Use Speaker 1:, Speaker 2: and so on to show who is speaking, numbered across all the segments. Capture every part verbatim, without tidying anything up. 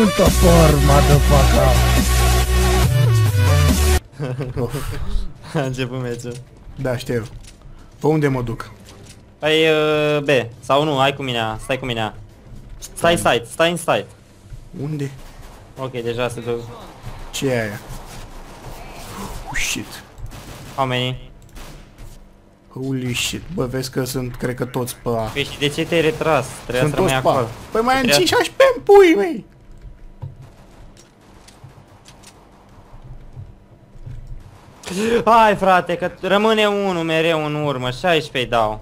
Speaker 1: un topor, motherfucker.
Speaker 2: A început meciul.
Speaker 3: Da, știu. Pe unde mă duc?
Speaker 2: Păi uh, B, sau nu, hai cu mine, stai cu mine. Stai site, stai în site.
Speaker 3: Unde?
Speaker 2: Ok, deja se duc.
Speaker 3: Ce e aia? Oh, shit.
Speaker 2: How many?
Speaker 3: Holy shit. Bă, vezi că sunt, cred că toți pe A.
Speaker 2: Păi și de ce te-ai retras? Trebuia
Speaker 3: Sunt
Speaker 2: să rămâi
Speaker 3: toți pe A.
Speaker 2: acolo.
Speaker 3: Păi mai am
Speaker 2: Trebuia-
Speaker 3: cinci H P în pui mei.
Speaker 2: Hai frate, că rămâne unul mereu în urmă, șaisprezece dau.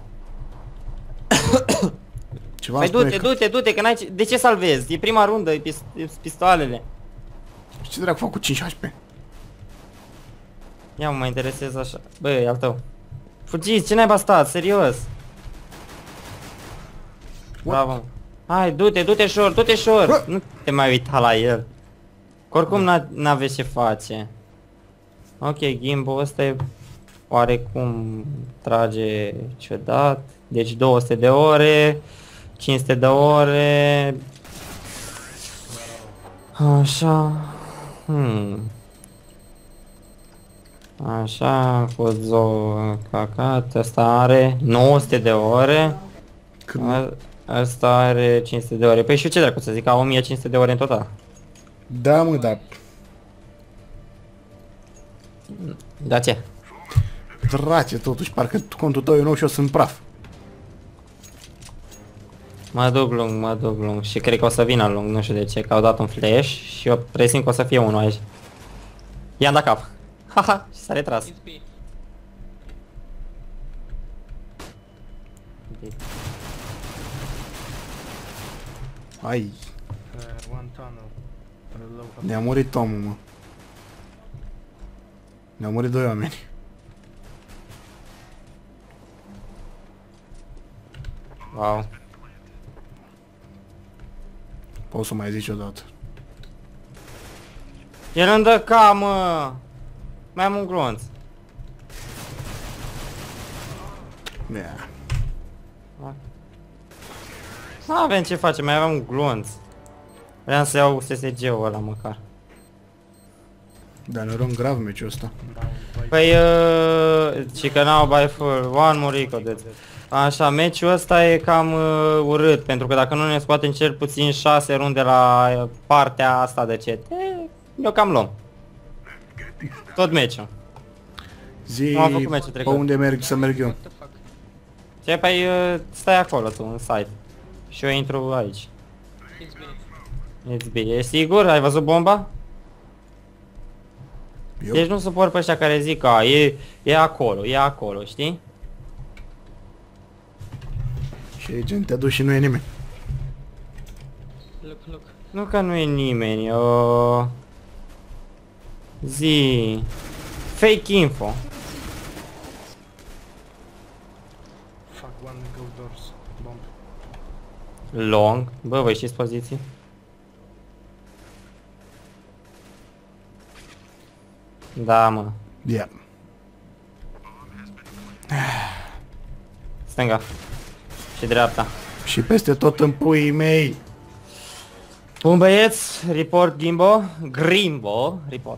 Speaker 3: Ceva
Speaker 2: Păi
Speaker 3: spune
Speaker 2: du-te,
Speaker 3: că...
Speaker 2: du-te, du-te, că n-ai ce... De ce salvezi? E prima rundă, e pis... e pistoalele.
Speaker 3: Ce dracu fac cu cinci H P?
Speaker 2: Ia mă, mă interesez așa. Bă, e al tău. Fugiți, ce n-ai stat, serios. Bravo. Hai, du-te, du-te șor, du-te șor. Nu te mai uita la el. Că oricum n-aveți ce face. Ok, gimbal ăsta e oarecum trage ciudat. Deci două sute de ore, cinci sute de ore. Așa. Hmm. Așa, cu zo cacat, ăsta are nouă sute de ore. A, ăsta are cinci sute de ore. Păi și eu ce dracu să zic, au o mie cinci sute de ore în total.
Speaker 3: Da, mă, da.
Speaker 2: Da ce?
Speaker 3: Drace, totuși, parcă contul tău e nou și eu sunt praf.
Speaker 2: Mă duc lung, mă duc lung și cred că o să vină lung, nu știu de ce, că au dat un flash și eu presimt că o să fie unul aici. I-am dat cap. Haha, și s-a retras.
Speaker 3: Ai. Ne-a murit Tomul, mă. Ne-au murit doi oameni.
Speaker 2: Wow.
Speaker 3: Poți să mai zici odată.
Speaker 2: El îmi dă ca, mă! Mai am un glonț.
Speaker 3: Yeah.
Speaker 2: Nu avem ce face, mai aveam un glonț. Vreau să iau S S G-ul ăla măcar.
Speaker 3: Dar ne luăm grav meciul ăsta.
Speaker 2: Păi, uh, și că n-au by full, one more eco, dude. Așa, meciul ăsta e cam uh, urât, pentru că dacă nu ne scoatem cel puțin șase runde la uh, partea asta de cet, eu cam luăm. Tot meciul.
Speaker 3: Zi
Speaker 2: Nu am făcut meciul
Speaker 3: pe
Speaker 2: trecut.
Speaker 3: unde merg să merg eu.
Speaker 2: Ce, păi, uh, stai acolo tu, în site. Și eu intru aici. It's B. E sigur? Ai văzut bomba?
Speaker 3: Eu?
Speaker 2: Deci nu suport pe ăștia care zic că a, e, e acolo, e acolo, știi?
Speaker 3: Și e gen, te duci și nu e nimeni.
Speaker 4: Look, look.
Speaker 2: Nu că nu e nimeni, o... Zi... Fake info.
Speaker 4: Fuck, one go doors. Bomb.
Speaker 2: Long. Bă, voi știți poziții? Da, mă.
Speaker 3: Yeah.
Speaker 2: Stânga. Și dreapta.
Speaker 3: Și peste tot în puii mei.
Speaker 2: Bun băieți, report Gimbo. Grimbo, report.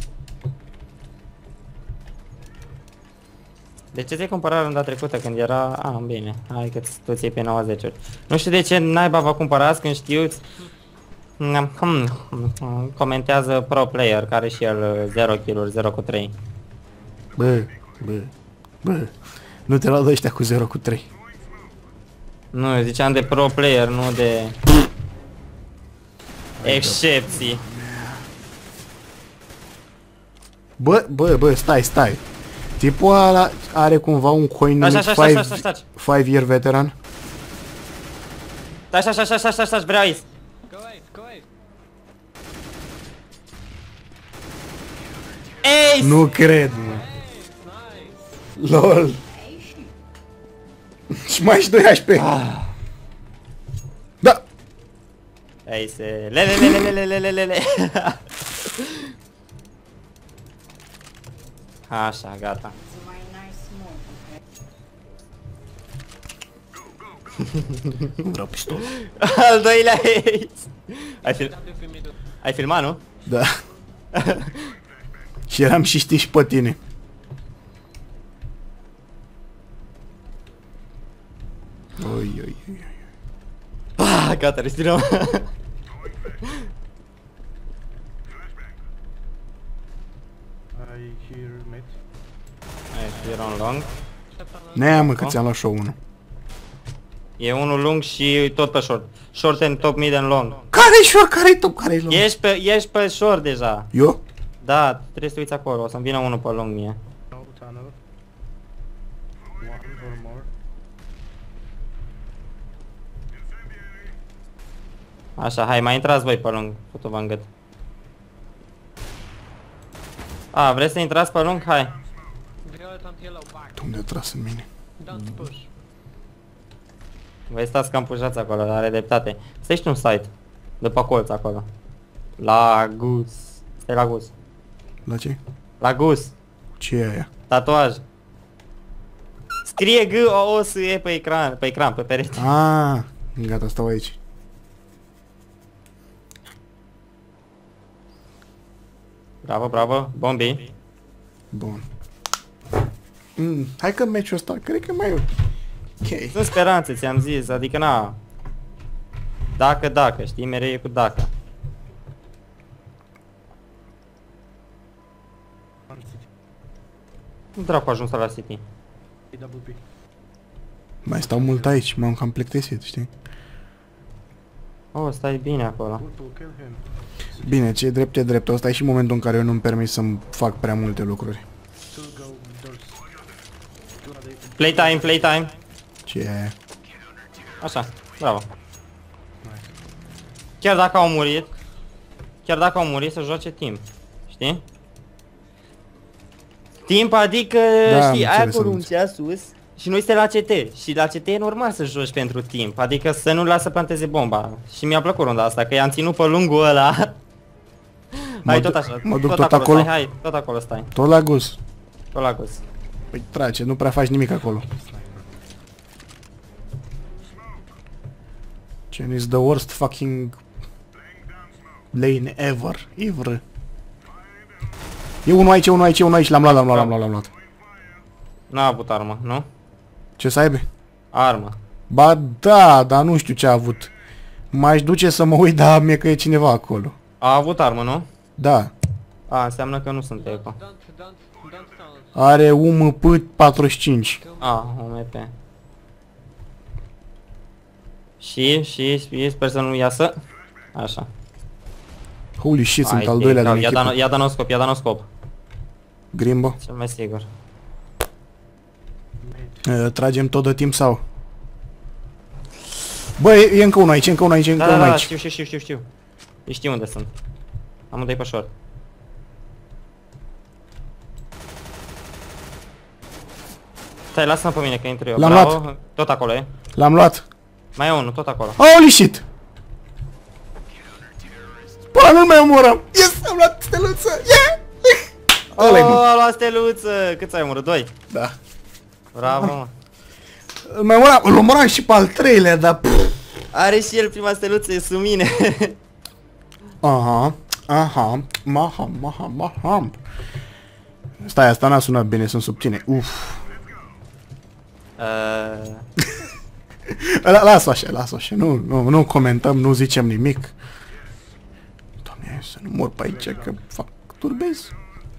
Speaker 2: De ce ți-ai cumpărat runda trecută când era... Ah, bine, hai că tu ți-ai pe nouăzeci ori. Nu știu de ce naiba vă cumpărați când știuți... Comentează pro player, care și el zero kill-uri, zero cu trei.
Speaker 3: Bă, bă, bă. Nu te laudă ăștia cu zero cu trei.
Speaker 2: Nu, ziceam de pro player, nu de... Excepții.
Speaker 3: Bă, bă, bă, stai, stai. Tipul ăla are cumva un coin
Speaker 2: Așa,
Speaker 3: numit
Speaker 2: așa, așa, așa, așa.
Speaker 3: five year veteran?
Speaker 2: Stai, așa, așa, așa, așa, așa, vreau aici.
Speaker 4: Go away, go away.
Speaker 2: Ace!
Speaker 3: Nu cred, mă.
Speaker 4: Nice.
Speaker 3: LOL. Și mai și doi H P. Da.
Speaker 2: Ace, le, le, le, le, le, le, le, le, le. Așa, gata.
Speaker 3: Nu vreau pistol.
Speaker 2: Al doilea ace. Ai, fil Ai filmat, nu?
Speaker 3: Da. Și eram și știi și pe tine. Oi, oi, oi.
Speaker 2: Ah, gata, respirăm.
Speaker 4: I hear mid.
Speaker 2: Hai, clear on long.
Speaker 3: Nea, mă, că ți-am luat show unul.
Speaker 2: E unul lung și tot pe short. Short and top, mid and long.
Speaker 3: Care-i short? Care-i top? Care-i long?
Speaker 2: Ești pe, ești pe short deja.
Speaker 3: Eu?
Speaker 2: Da, trebuie să te uiți acolo, o să-mi vină unul pe long mie.
Speaker 4: No tunnel. One or more.
Speaker 2: Așa, hai, mai intrați voi pe lung, putu-vă în gât. A, vreți să intrați pe lung? Hai.
Speaker 5: Violet on yellow back.
Speaker 3: Tu unde a tras în mine?
Speaker 5: Don't push.
Speaker 2: Voi stați cam pușați acolo, dar are dreptate. Stai și un site. După colț acolo. La gus. Stai la gus.
Speaker 3: La ce?
Speaker 2: La gus.
Speaker 3: Ce e aia?
Speaker 2: Tatuaj. Scrie G O O S E pe ecran, pe ecran, pe perete.
Speaker 3: Ah, gata, stau aici.
Speaker 2: Bravo, bravo. Bombi.
Speaker 3: Bun. Mm, hai că meciul ăsta, cred că mai e ok.
Speaker 2: Sunt speranțe, ți-am zis, adică na. Dacă, dacă, știi, mereu e cu dacă.
Speaker 4: One city.
Speaker 2: Nu dracu ajuns la City.
Speaker 4: Double P.
Speaker 3: Mai stau mult aici, m-am cam plictisit, știi?
Speaker 2: Oh, stai bine acolo.
Speaker 4: Purple, kill him.
Speaker 3: Bine, ce e drept e drept. Ăsta e și momentul în care eu nu-mi permis să-mi fac prea multe lucruri.
Speaker 4: Two go doors. Two are they.
Speaker 2: Playtime, playtime.
Speaker 3: Ce e aia?
Speaker 2: Așa, bravo. Chiar dacă au murit, chiar dacă au murit să joace timp, știi? Timp adică,
Speaker 3: Da,
Speaker 2: știi,
Speaker 3: am
Speaker 2: ai
Speaker 3: înțeles,
Speaker 2: acolo
Speaker 3: am
Speaker 2: un ceas sus și noi suntem la C T și la C T e normal să joci pentru timp, adică să nu lasă planteze bomba. Și mi-a plăcut runda asta, că i-am ținut pe lungul ăla.
Speaker 3: Mă
Speaker 2: Hai
Speaker 3: duc-
Speaker 2: tot așa,
Speaker 3: mă duc
Speaker 2: tot,
Speaker 3: tot
Speaker 2: acolo,
Speaker 3: acolo?
Speaker 2: stai, hai, tot acolo stai,
Speaker 3: Tot la gust.
Speaker 2: tot la gos.
Speaker 3: Păi trace, nu prea faci nimic acolo. Gen is the worst fucking lane ever. Ever. E unul aici, e unul aici, e unul aici, l-am luat, l-am luat, l-am luat, l-am luat.
Speaker 2: N-a avut armă, nu?
Speaker 3: Ce să aibă?
Speaker 2: Armă.
Speaker 3: Ba da, dar nu știu ce a avut. M-aș duce să mă uit, dar mie că e cineva acolo.
Speaker 2: A avut armă, nu?
Speaker 3: Da.
Speaker 2: A, înseamnă că nu sunt eco.
Speaker 5: Don't, don't, don't tunnel.
Speaker 3: Are U M P patruzeci și cinci.
Speaker 2: A, O M P. Și, și, și, sper să nu iasă. Așa.
Speaker 3: Holy shit, sunt
Speaker 2: Hai,
Speaker 3: al doilea
Speaker 2: ia,
Speaker 3: din
Speaker 2: ia,
Speaker 3: echipă.
Speaker 2: dano, ia danoscop, ia danoscop.
Speaker 3: Grimbo.
Speaker 2: Cel mai sigur.
Speaker 4: Mid.
Speaker 3: Uh, tragem tot de timp sau? Bă, e, e încă unul aici, e încă unul aici, e încă
Speaker 2: Da, da,
Speaker 3: unul
Speaker 2: da,
Speaker 3: aici.
Speaker 2: știu, știu, știu, știu, știu. Eu știu unde sunt. Amândoi pe short. Stai, lasă-mă pe mine că intru eu.
Speaker 3: L-am
Speaker 2: Bravo.
Speaker 3: luat.
Speaker 2: Tot acolo e.
Speaker 3: L-am luat.
Speaker 2: Mai e unul, tot acolo.
Speaker 3: Holy shit! Până nu mai omorăm! Yes, am luat steluță! Yeah! Ăla-i,
Speaker 2: Oh,
Speaker 3: mă.
Speaker 2: a luat steluță! Cât ai omorât? Doi.
Speaker 3: Da.
Speaker 2: Bravo, mă.
Speaker 3: Îl mai omoram, îl omoram și pe al treilea, dar... pff.
Speaker 2: Are și el prima steluță, e sub mine.
Speaker 3: Aha, aha, maha, maha, maha. Stai, asta n-a sunat bine, sunt sub tine. Uf.
Speaker 2: Uh,
Speaker 3: La, las-o așa, las-o așa, nu, nu, nu comentăm, nu zicem nimic. Doamne, să nu mor pe aici, că fac turbez.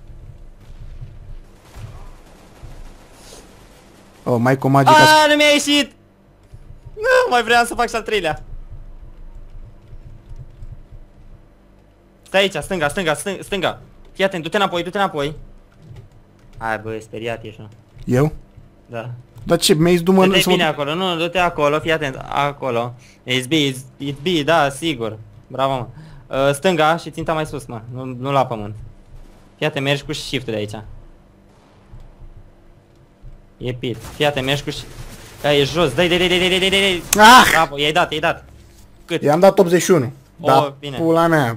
Speaker 3: Oh, Maico Magic a...
Speaker 2: Aaaa, nu mi-a ieșit! Nu, mai vreau să fac și al treilea. Stai aici, stânga, stânga, stânga, stânga. Fii atent, du-te înapoi, du-te înapoi. Hai bă, speriat ești, nu?
Speaker 3: Eu?
Speaker 2: Da.
Speaker 3: Dar ce, mi-ai zis du-mă...
Speaker 2: Du-te
Speaker 3: să mă-
Speaker 2: bine acolo, nu, du-te acolo, fii atent, acolo. It's B, it's, it's B, da, sigur. Bravo, mă. Uh, stânga și ținta mai sus, mă, nu, nu la pământ. Fii atent, mergi cu shift-ul de aici. E pit. Fii atent, mergi cu shift. Da, e jos, dai, dai, dai, dai, dai, dai, dai.
Speaker 3: Ah!
Speaker 2: Bravo, i-ai dat, i-ai dat. Cât?
Speaker 3: I-am dat optzeci și unu.
Speaker 2: O,
Speaker 3: Da,
Speaker 2: bine.
Speaker 3: pula mea.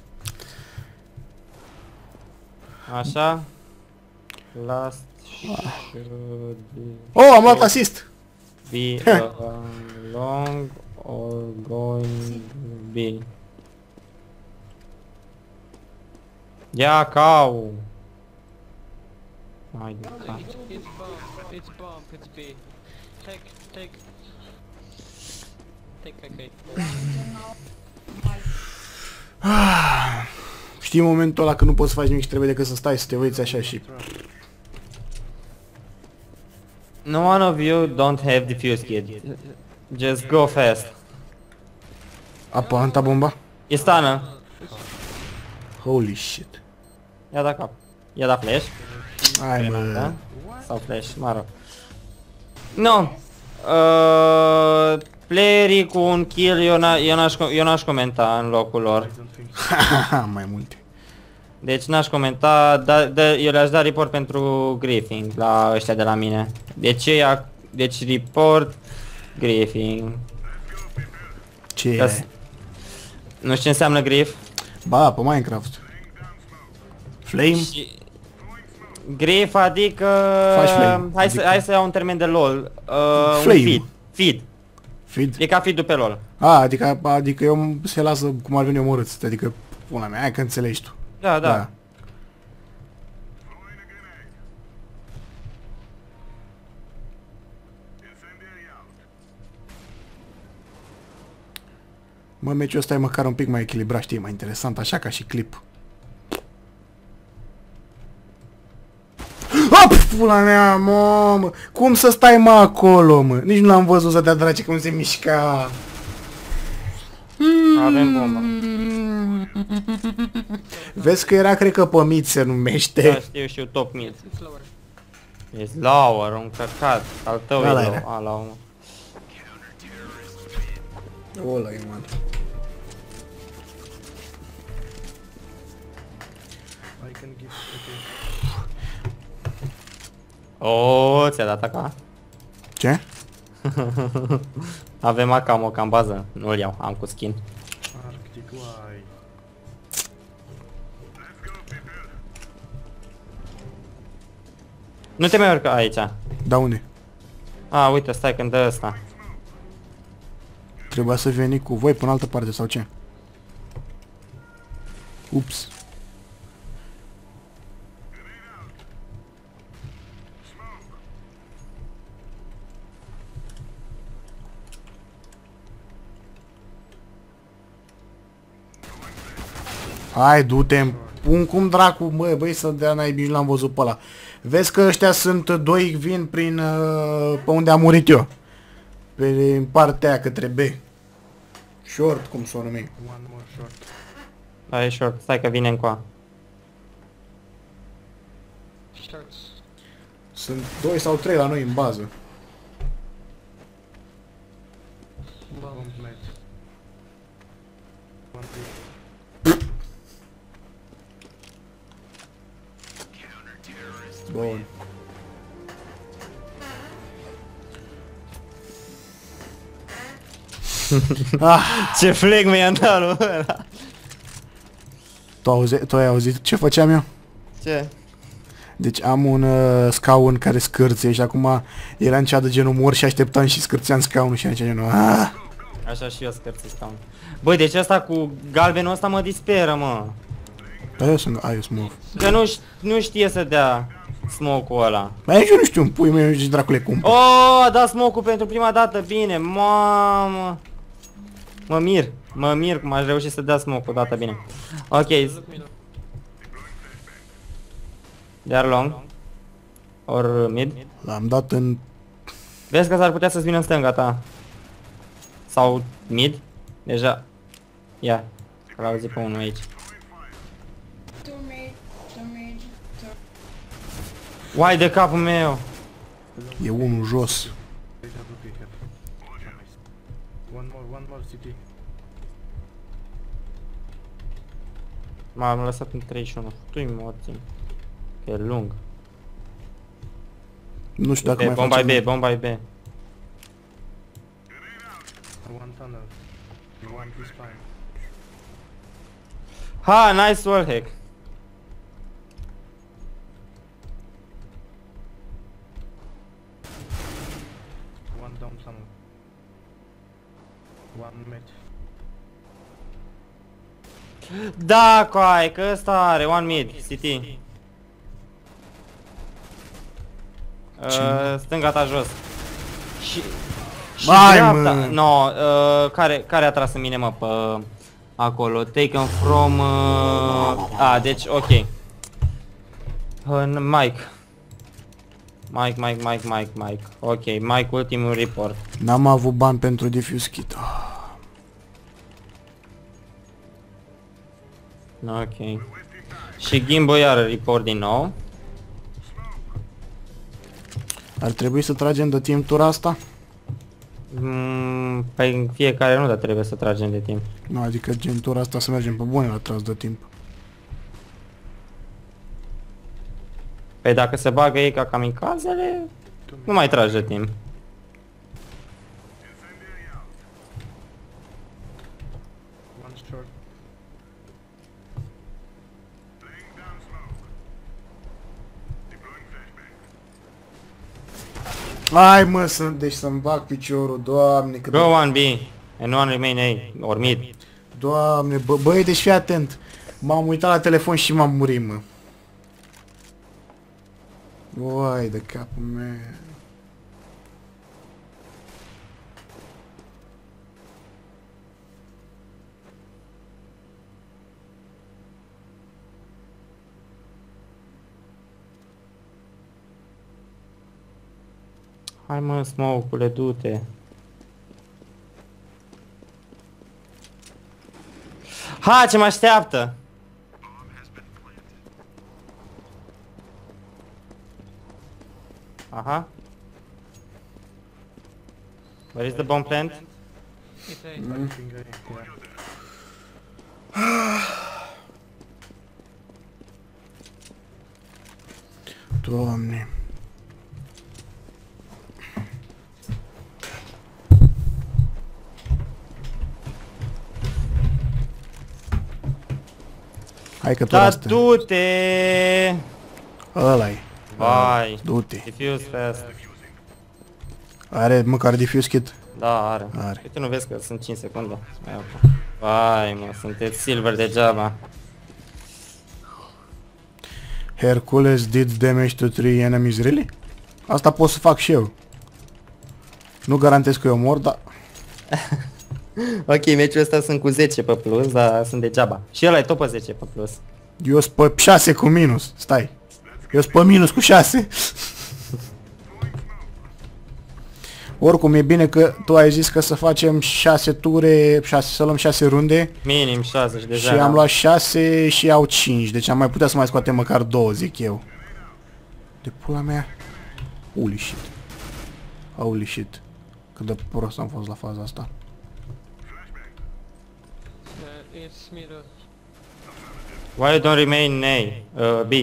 Speaker 2: Așa. Last should
Speaker 3: Oh, am luat asist.
Speaker 2: be uh, Long or going B? Ia cau! Hai de cap.
Speaker 5: It's, it's bomb. It's bomb. It's B. Take, take. Take, okay.
Speaker 3: Știi momentul ăla că nu poți să faci nimic și trebuie decât să stai să te uiți așa și...
Speaker 2: No one of you don't have defuse kit. Just go fast.
Speaker 3: A plantat bomba?
Speaker 2: E stună.
Speaker 3: Holy shit.
Speaker 2: Ia da cap. Ia da flash.
Speaker 3: Hai mă.
Speaker 2: Da? Sau flash, mă rog. No. Uh, playerii cu un kill eu n- eu n-aș co- eu n-aș comenta în locul lor.
Speaker 4: I don't think so.
Speaker 3: Haha, mai multe.
Speaker 2: Deci n-aș comenta, da, da, eu le-aș da report pentru griefing la ăștia de la mine. Deci ea, deci report griefing.
Speaker 3: Ce
Speaker 2: Ca
Speaker 3: e?
Speaker 2: s- Nu știu ce înseamnă grief.
Speaker 3: Ba, pe Minecraft. Flame?
Speaker 2: Și grief adică...
Speaker 3: Faci flame,
Speaker 2: Hai să,
Speaker 3: adică-
Speaker 2: hai să iau un termen de LOL. Uh,
Speaker 3: Flame.
Speaker 2: un feed. Feed.
Speaker 3: Feed?
Speaker 2: E ca feed-ul pe LOL.
Speaker 3: A, adică, adică eu se lasă cum ar veni omorât. Adică, pula mea, hai că înțelegi tu.
Speaker 2: Da, da.
Speaker 3: Da. Mă, meciul ăsta e măcar un pic mai echilibrat, știi, mai interesant, așa ca și clip. Hop, pula mea, mamă! Cum să stai, mă, acolo, mă? Nici nu l-am văzut să dea drace cum se mișca.
Speaker 2: Avem bomba.
Speaker 3: Vezi că era, cred că pe mid se
Speaker 2: Da,
Speaker 3: numește.
Speaker 2: știu și eu top mid.
Speaker 5: It's, it's lower.
Speaker 2: E lower, un căcat. Al tău e
Speaker 3: Ăla
Speaker 2: low.
Speaker 3: era.
Speaker 2: Ala, mă.
Speaker 3: Ăla e, man.
Speaker 4: I can give. Okay.
Speaker 2: O, ți-a dat acá.
Speaker 3: Ce?
Speaker 2: Avem acamo ca în bază. Nu-l iau, am cu skin.
Speaker 4: Arctic, why?
Speaker 2: Nu te mai urca aici.
Speaker 3: Da, unde?
Speaker 2: A, uite, stai când dă ăsta.
Speaker 3: Trebuia să veni cu voi până altă parte sau ce? Ups. Hai, du-te, pun cum dracu, mă, băi, să dea naibii, nu l-am văzut pe ăla. Vezi că ăștia sunt doi, vin prin, uh, pe unde am murit eu. Pe partea aia către B. Short, cum s-o numim.
Speaker 4: One more short.
Speaker 2: Da, e short, stai că vine încoa.
Speaker 5: Shorts.
Speaker 3: Sunt doi sau trei la noi în bază.
Speaker 5: Bomb.
Speaker 4: Bomb mate. One three.
Speaker 3: Bun. Ah,
Speaker 2: Ce fleg mi-a dat lui ăla.
Speaker 3: tu, auzi, tu ai auzit ce făceam eu?
Speaker 2: Ce?
Speaker 3: Deci am un uh, scaun care scârție și acum era în cea de genul mor și așteptam și scârțeam scaunul și în cea genul ah.
Speaker 2: Așa și eu scărți stau. Băi, deci asta cu galbenul ăsta mă disperă, mă.
Speaker 3: Dar eu sunt, ai, eu sunt mov.
Speaker 2: Că nu, ș- nu știe să dea smoke-ul ăla.
Speaker 3: Mai nici eu nu știu, în pui meu și dracule cum.
Speaker 2: Oh, a dat smoke-ul pentru prima dată, bine, mamă. Mă mir, mă mir cum aș reuși să dea smoke-ul dată bine. Ok,
Speaker 5: Look middle.
Speaker 2: they are long. Or mid.
Speaker 3: L-am dat în...
Speaker 2: Vezi că s-ar putea să-ți vină în stânga ta. Sau mid. Deja. Ia, l auzi pe unul aici.
Speaker 6: Two mid, two mid, two.
Speaker 2: Uai de capul meu.
Speaker 3: E unul jos.
Speaker 4: They have a big head. Nice. One more, one more C T.
Speaker 2: M-am lăsat în treizeci și unu. Tu-i morții. Că e lung.
Speaker 3: Nu știu dacă
Speaker 2: Be,
Speaker 3: mai
Speaker 2: bomba e
Speaker 3: facem...
Speaker 2: B, bomba e B.
Speaker 4: One tunnel. One is fine.
Speaker 2: Ha, nice wallhack.
Speaker 4: One down tunnel. One match.
Speaker 2: Da, coai, că ăsta are one mid, C T. Uh, stânga ta jos. Și... Și
Speaker 3: Hai,
Speaker 2: dreapta...
Speaker 3: mă.
Speaker 2: No, uh, care, care a tras în mine, mă, pe... Acolo, taken from... Uh... A, deci, ok. Uh, Mike. Mike, Mike, Mike, Mike, Mike. Ok, Mike, ultimul report.
Speaker 3: N-am avut bani pentru diffuse kit. Ah.
Speaker 2: Ok. Și Gimbo iară report din nou.
Speaker 3: Ar trebui să tragem de timp tura asta?
Speaker 2: Mm, păi în fiecare nu, dar trebuie să tragem de timp.
Speaker 3: Nu, adică gen tura asta să mergem pe bune la tras de timp.
Speaker 2: Păi dacă se bagă ei ca kamikazele, nu mai tragi de timp.
Speaker 4: One short.
Speaker 3: Hai mă, să, deci să-mi bag piciorul, doamne, cât
Speaker 2: Go one B and one remain A, or mid.
Speaker 3: Doamne, bă, băi, deci fii atent. M-am uitat la telefon și m-am murit, mă. Uai de capul meu.
Speaker 2: Hai mă, smoke-ule, du-te. Ha, ce mă așteaptă! Aha. Where is the bomb plant?
Speaker 5: It's A.
Speaker 4: I think I, yeah.
Speaker 3: Doamne. Hai că tu
Speaker 2: Da,
Speaker 3: asta.
Speaker 2: du-te!
Speaker 3: Ăla-i.
Speaker 2: Vai.
Speaker 3: Du-te.
Speaker 2: Diffuse fast.
Speaker 3: Are măcar diffuse kit?
Speaker 2: Da, are.
Speaker 3: Are.
Speaker 2: Uite, nu vezi că sunt cinci secunde. Mai apă. Vai, mă, sunteți silver degeaba.
Speaker 3: Hercules did damage to three enemies, really? Asta pot să fac și eu. Nu garantez că eu mor, dar...
Speaker 2: Ok, meciul ăsta sunt cu zece pe plus, dar sunt degeaba. Și ăla e tot pe zece pe plus.
Speaker 3: Eu sunt pe șase cu minus. Stai. Eu sunt pe minus cu șase. Oricum e bine că tu ai zis că să facem șase ture, șase, să luăm șase runde.
Speaker 2: Minim șase și deja
Speaker 3: Și am luat șase și au cinci. Deci am mai putea să mai scoatem măcar două, zic eu. De pula mea. Holy shit. Holy shit. Cât de prost am fost la faza asta.
Speaker 5: Uh, it's middle.
Speaker 2: Why you don't remain in A? Uh, B.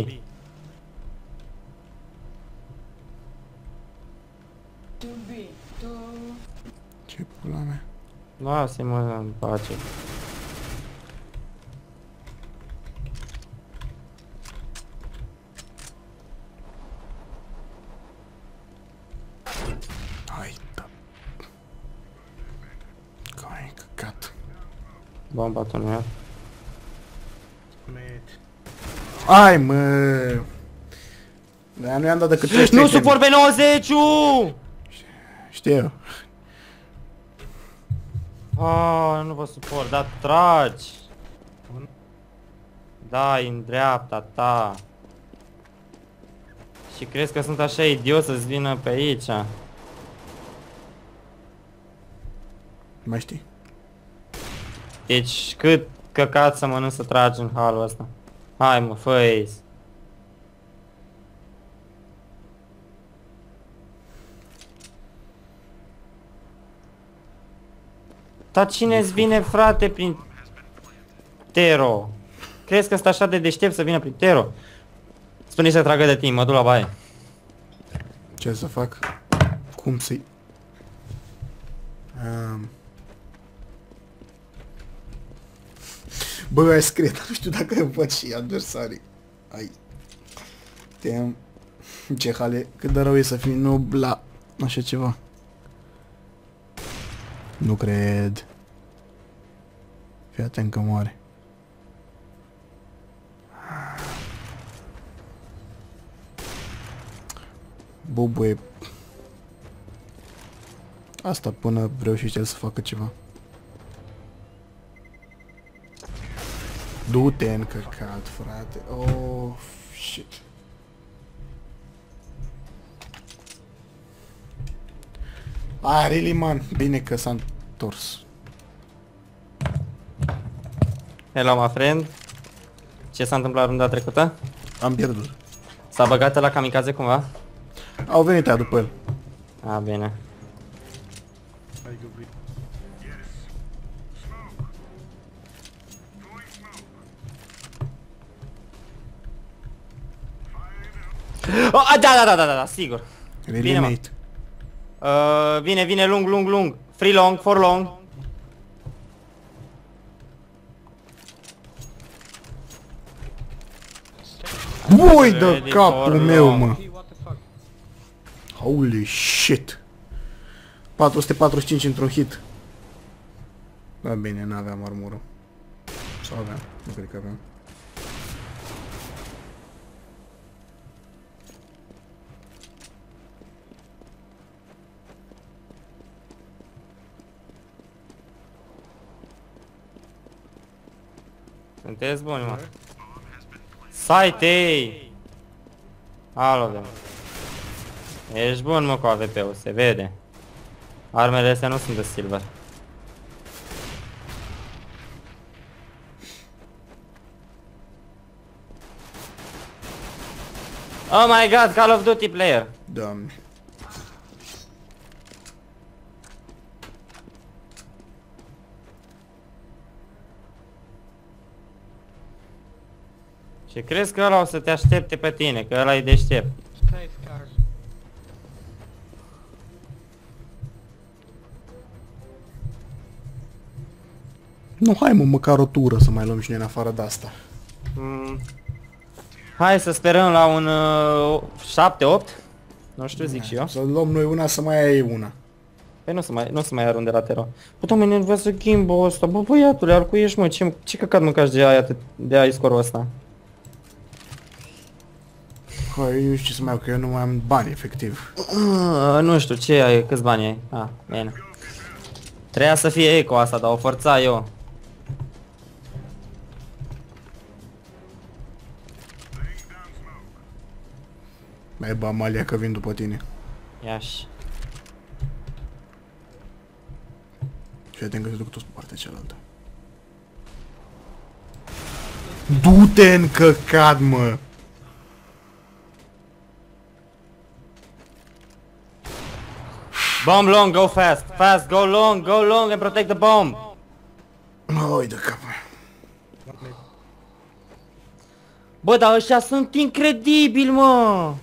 Speaker 6: To B. To...
Speaker 3: Ce pula mea.
Speaker 2: Lasă-mă în pace.
Speaker 3: Hai, da. Coi, căcat.
Speaker 2: Bomba tunel.
Speaker 4: Mate.
Speaker 3: Ai, mă. Dar nu i-am dat decât trei
Speaker 2: Nu
Speaker 3: streceri.
Speaker 2: suport pe nouăzeci-ul!
Speaker 3: Știu eu.
Speaker 2: Ah, nu vă suport, dar tragi. Da, în dreapta ta. Și crezi că sunt așa idiot să-ți vină pe aici?
Speaker 3: Mai știi?
Speaker 2: Deci cât căcat să mănânc să tragi în halul ăsta? Hai mă, fă ace. Dar cine-ți vine, frate, prin Tero? Crezi că sunt așa de deștept să vină prin Tero? Spune să tragă de timp, mă duc la baie.
Speaker 3: Ce să fac? Cum să-i... Um... Bă, ai scrie, dar nu știu dacă îmi văd și adversarii. Ai... Te-am... Ce hale, cât de rău e să fii noob la așa ceva. Nu cred. Fii atent că moare. Bubuie. Asta până reușește el să facă ceva. Du-te în căcat, frate. Oh, shit. Ah, really, man. Bine că s-a întors.
Speaker 2: Hello, my friend. Ce s-a întâmplat runda trecută?
Speaker 3: Am pierdut.
Speaker 2: S-a băgat la kamikaze cumva?
Speaker 3: Au venit aia după el.
Speaker 2: A, bine.
Speaker 4: I go B.
Speaker 2: Oh, da, da, da, da, da, da, sigur.
Speaker 3: Really,
Speaker 2: Bine, mă.
Speaker 3: mate.
Speaker 2: Uh, vine, vine lung, lung, lung. Free long, for long.
Speaker 3: Ui, de
Speaker 2: Ready
Speaker 3: capul
Speaker 2: for
Speaker 3: meu,
Speaker 2: long.
Speaker 3: mă.
Speaker 5: What the fuck?
Speaker 3: Holy shit. patru sute patruzeci și cinci într-un hit. Da, bine, n-aveam armură. Sau aveam? Nu cred că aveam.
Speaker 2: Sunteți buni, mă. Saitei! Alo, de Ești bun, mă, cu A V P-ul, se vede. Armele astea nu sunt de silver. Oh my god, Call of Duty player!
Speaker 3: Doamne.
Speaker 2: Și crezi că ăla o să te aștepte pe tine, că ăla e deștept.
Speaker 5: Safe cars.
Speaker 3: Nu, hai mă, măcar o tură să mai luăm și noi în afară de asta.
Speaker 2: Mm. Hai să sperăm la un uh, șapte opt. Nu știu, zic și eu.
Speaker 3: Să luăm noi una, să mai ai una.
Speaker 2: Păi nu se mai, nu se mai arunde la tero. Puta, mă enervează gimbal ăsta. Bă, băiatule, al cui ești, mă? Ce, ce căcat mâncași de aia, de ai scorul ăsta?
Speaker 3: Hai, eu nu știu ce să mai iau, că eu nu mai am bani, efectiv.
Speaker 2: Uh, nu știu, ce ai, câți bani ai? Ah, bine. Trebuia să fie eco asta, dar o forța eu.
Speaker 3: Mai bă, Amalia, că vin după tine.
Speaker 2: Ia-și.
Speaker 3: Și atent că se duc toți pe partea cealaltă. Du-te în căcat, mă!
Speaker 2: Bomb long, go fast, fast, go long, go long and protect the bomb.
Speaker 3: Oi, de capul.
Speaker 2: Bă, dar ăștia sunt incredibili, mă!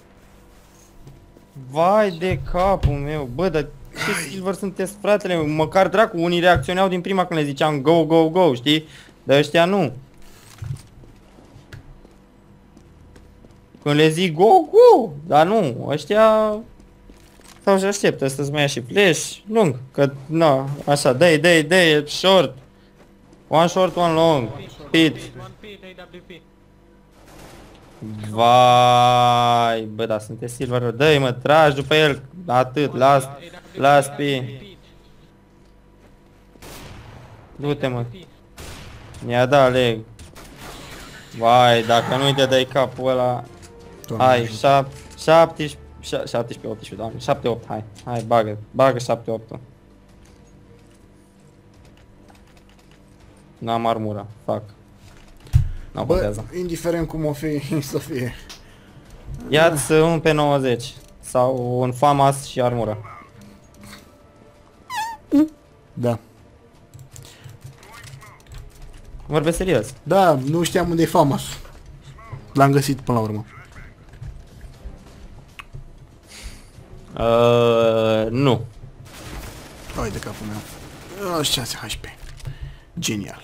Speaker 2: Vai de capul meu, bă, dar ce silver sunteți, fratele meu? Măcar dracu, unii reacționeau din prima când le ziceam go, go, go, știi? Dar ăștia nu. Când le zic go, go, dar nu, ăștia... Sau și așteptă să-ți mai ia și flash, lung, că, na, așa, dai, dai, dai, short. One short, one long, pit.
Speaker 5: One P, A W P.
Speaker 2: Vai, bă, da, sunteți silver, dă-i mă, tragi după el, atât, las, las pe, du-te mă, mi-a dat leg. Vai, dacă nu-i te dai capul ăla, hai, șap, șaptesprezece, șaptesprezece, optsprezece, doamne, șapte opt, hai, hai, bagă, bagă șapte opt. N-am armura, fac. N-am
Speaker 3: Bă,
Speaker 2: contează.
Speaker 3: indiferent cum o fi, să fie.
Speaker 2: Ia-ți un P nouăzeci sau un FAMAS și armură.
Speaker 3: Da.
Speaker 2: Vorbesc serios.
Speaker 3: Da, nu știam unde e FAMAS. L-am găsit până la urmă.
Speaker 2: Uh, nu.
Speaker 3: Hai de capul meu. șase H P. Genial.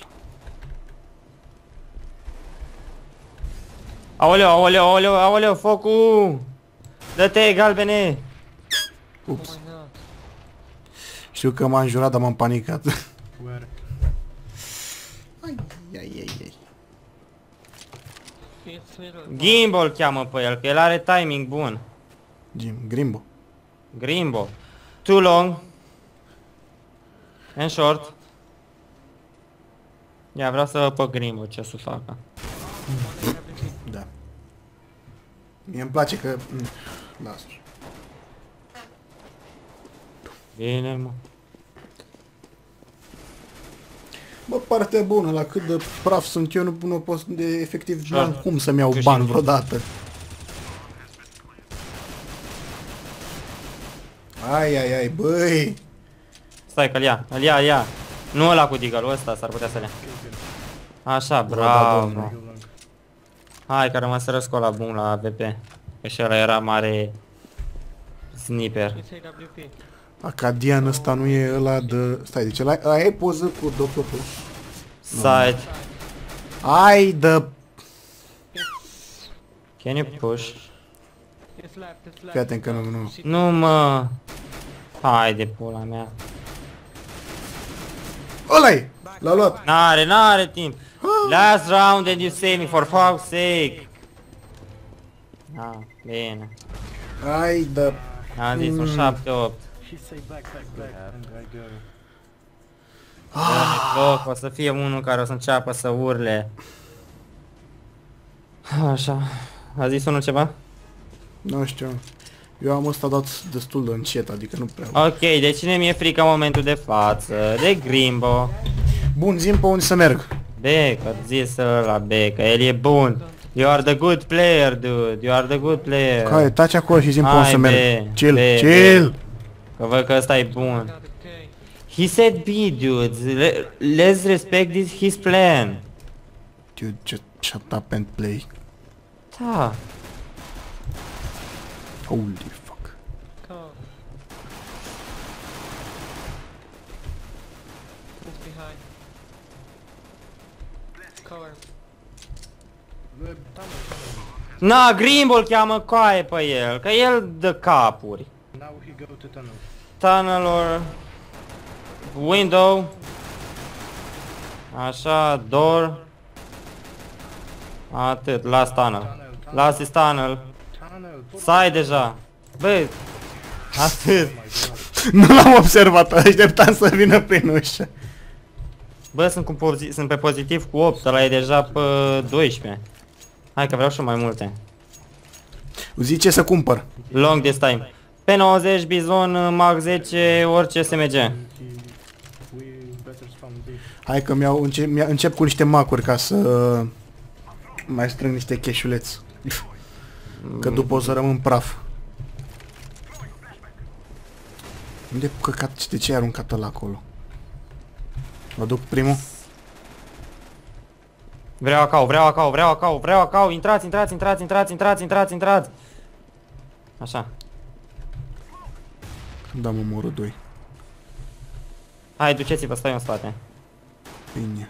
Speaker 2: Aoleu, aoleu, aoleu, aoleu, focul! Dă-te, galbene!
Speaker 3: Ups.
Speaker 5: Why not?
Speaker 3: Știu că m-am jurat, dar m-am panicat.
Speaker 4: Where?
Speaker 5: It's middle.
Speaker 2: Gimbal cheamă pe el, că el are timing bun.
Speaker 3: Jim, Grimbo.
Speaker 2: Grimbo. Too long. And short. Ia, vreau să văd pe Grimbo ce o să facă.
Speaker 3: Da. Mie îmi place că... Lasă.
Speaker 2: Bine, mă.
Speaker 3: Bă, partea bună, la cât de praf sunt eu, nu, nu pot de efectiv,
Speaker 2: Da.
Speaker 3: n-am cum să-mi iau
Speaker 2: Tu și
Speaker 3: bani
Speaker 2: tu.
Speaker 3: vreodată. Ai, ai, ai, băi!
Speaker 2: Stai că-l ia, îl ia, îl ia. Nu ăla cu deagle-ul ăsta, s-ar putea să-l ia. Așa,
Speaker 3: da,
Speaker 2: bravo.
Speaker 3: domnule.
Speaker 2: Hai că a rămas răscol la bun la A V P. Că și ăla era mare sniper.
Speaker 5: It's A W P.
Speaker 3: Acadian ăsta nu e ăla de... Stai, deci ăla ăla e poză cu doctorul.
Speaker 2: Side.
Speaker 3: Ai de...
Speaker 5: It's...
Speaker 2: Can you push?
Speaker 5: It's left, it's left.
Speaker 3: Fii atent că nu, nu.
Speaker 2: Nu mă. Hai de pula mea.
Speaker 3: Ăla-i! L-a luat!
Speaker 2: N-are, n-are timp. Last round and you save me for fuck's sake. Ah, bine.
Speaker 3: Ai de...
Speaker 2: Am zis un șapte opt.
Speaker 4: He say back, back, back, and I go.
Speaker 2: Loc, o să fie unul care o să înceapă să urle. Așa. A zis unul ceva?
Speaker 3: Nu știu. Eu am ăsta dat destul de încet, adică nu prea...
Speaker 2: Ok, de cine mi-e frică în momentul de față? De Grimbo.
Speaker 3: Bun, zi-mi pe unde să merg.
Speaker 2: B, că zis la B, că el e bun. You are the good player, dude. You are the good player.
Speaker 3: Hai, taci acolo și zi-mi pe
Speaker 2: Hai,
Speaker 3: unde să
Speaker 2: B,
Speaker 3: merg. Chill,
Speaker 2: B,
Speaker 3: chill!
Speaker 2: Că văd că ăsta e bun.
Speaker 5: Got it, K.
Speaker 2: He said B, dudes. Le let's respect this, his plan.
Speaker 3: Dude, just shut up and play.
Speaker 2: Da.
Speaker 3: Holy fuck.
Speaker 5: Come on. It's behind. Cover.
Speaker 2: Na, Grimbo îl cheamă coaie pe el, că el dă capuri.
Speaker 4: Now he go to tunnel.
Speaker 2: Tunnel or window. Așa, door. Atât, last tunnel. Last is tunnel.
Speaker 4: Tunnel.
Speaker 2: Sai deja. Bă, atât.
Speaker 3: Nu l-am observat, așteptam să vină prin ușă.
Speaker 2: Bă, sunt, cu pozi sunt pe pozitiv cu opt, ăla e deja pe doisprezece. Hai că vreau și mai multe.
Speaker 3: Zi ce să cumpăr.
Speaker 2: Long this time. P nouăzeci, Bizon, Mag zece, orice S M G.
Speaker 4: We better spawn B.
Speaker 3: Hai că mi-au încep, mi încep cu niște macuri ca să mai strâng niște cheșuleți. Că după o să rămân praf. Unde căcat, de ce ai aruncat ăla acolo? Mă duc primul.
Speaker 2: Vreau acau, vreau acau, vreau acau, vreau acau, intrați, intrați, intrați, intrați, intrați, intrați, intrați. Așa.
Speaker 3: Când am omorul doi.
Speaker 2: Hai, duceți-vă, stai în spate.
Speaker 3: Bine.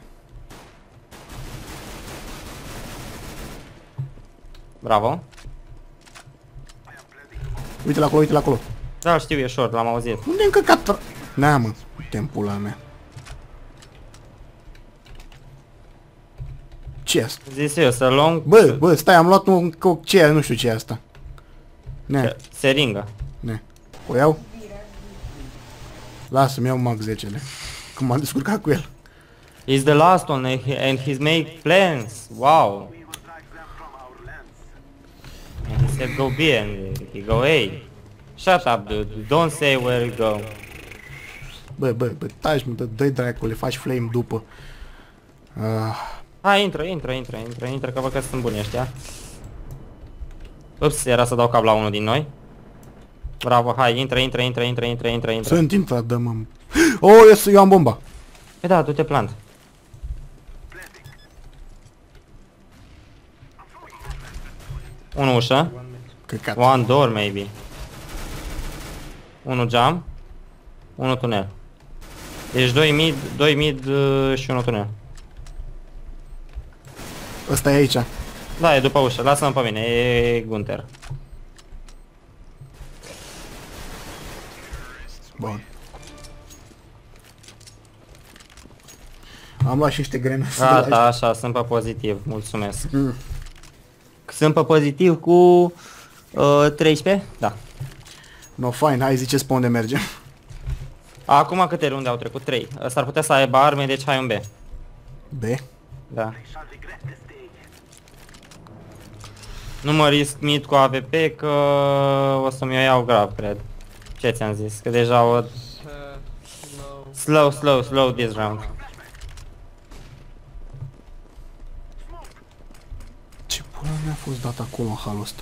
Speaker 2: Bravo.
Speaker 3: Uite-l acolo, uite-l acolo.
Speaker 2: Da, știu, e short, l-am auzit.
Speaker 3: Unde e încăcat? N-am, mă. Tempula mea. Ce e asta?
Speaker 2: Zis eu, să long...
Speaker 3: Bă, bă, stai, am luat un co ce e, nu știu ce e asta. Ne,
Speaker 2: Seringă.
Speaker 3: ne. O iau? Lasă-mi iau Mag zece-le. Că m-am descurcat cu el.
Speaker 2: He's the last one and he- and he's made plans. Wow. And he said go B and he go A. Shut up, dude. Don't say where you go.
Speaker 3: Bă, bă, bă, taci, mă, dă- dă-i dracu, le faci flame după. Ah,
Speaker 2: Hai, intră, intră, intră, intră, intră, că văd că sunt buni ăștia. Ups, era să dau cap la unul din noi. Bravo, hai, intră, intră, intră, intră, intră, intră, intră.
Speaker 3: sunt intrat, dă-mă. Oh, eu, eu am bomba.
Speaker 2: Păi da, du-te plant. Unu ușă.
Speaker 3: Căcat.
Speaker 2: One door, maybe. Unu jump. Unu tunel. Deci doi mid, doi mid uh, și unu tunel.
Speaker 3: Ăsta e aici.
Speaker 2: Da, e după ușă, lasă-mă pe mine, e Gunter.
Speaker 3: Bun. Am luat și niște grenade.
Speaker 2: Gata, așa, sunt pe pozitiv, mulțumesc.
Speaker 3: Mm.
Speaker 2: Sunt pe pozitiv cu uh, treisprezece? Da.
Speaker 3: No, fine, hai ziceți pe unde mergem.
Speaker 2: Acum câte runde au trecut? trei. Ăsta ar putea să aibă arme, deci hai un B.
Speaker 3: B.
Speaker 2: Da. Nu mă risc mid cu A V P că o să mi-o iau grav, cred. Ce ți-am zis? Că deja o...
Speaker 5: Uh, no.
Speaker 2: Slow, slow, slow this round.
Speaker 3: Ce pula mi-a fost dat acolo în halul ăsta?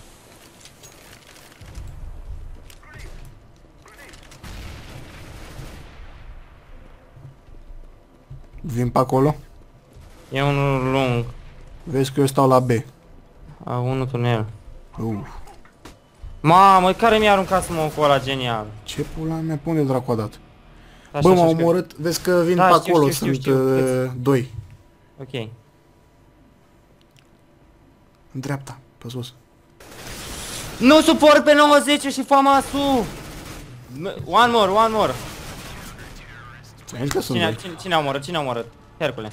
Speaker 3: Vin pe acolo?
Speaker 2: E unul lung.
Speaker 3: Vezi că eu stau la B.
Speaker 2: A, unul tunel.
Speaker 3: Uf.
Speaker 2: Mamă, care mi-a aruncat smoke-ul ăla genial?
Speaker 3: Ce pula mea, pe unde dracu a dat?
Speaker 2: Așa,
Speaker 3: Bă,
Speaker 2: așa,
Speaker 3: m-au
Speaker 2: știu.
Speaker 3: omorât, vezi că vin
Speaker 2: Da,
Speaker 3: pe
Speaker 2: știu,
Speaker 3: acolo,
Speaker 2: știu,
Speaker 3: sunt
Speaker 2: știu, știu.
Speaker 3: uh, doi.
Speaker 2: Ok.
Speaker 3: În dreapta, pe sus.
Speaker 2: Nu suport pe nouăzeci și Famasu! M- One more, one more.
Speaker 3: Ți-am zis că sunt
Speaker 2: Cine,
Speaker 3: doi.
Speaker 2: cine, cine a omorât? Cine a omorât? Hercule.